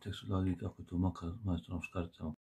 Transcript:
Textul adică cu tu mă că mai stăm șcarțăm.